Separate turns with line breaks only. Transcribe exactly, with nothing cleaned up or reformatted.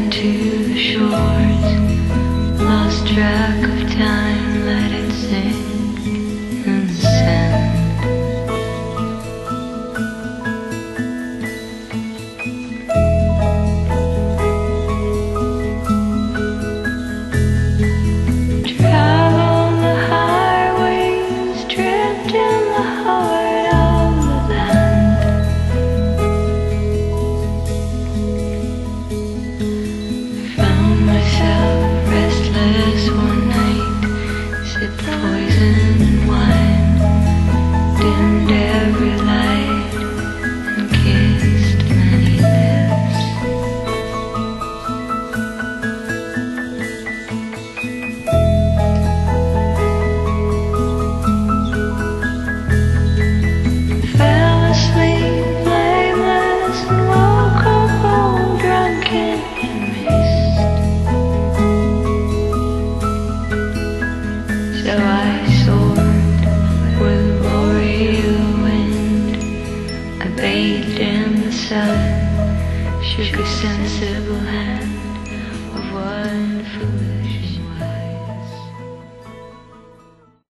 went to the shores, lost track of time, let it sink in the sand. Travel the highways, drift in the heart of the land. Found myself restless one night, sipped poison and wine, dimmed every light and kissed many lips. Fell asleep blameless and woke up all drunken in mist. So I soared with a boreal wind. I bathed in the sun, shook a sensible hand of one foolish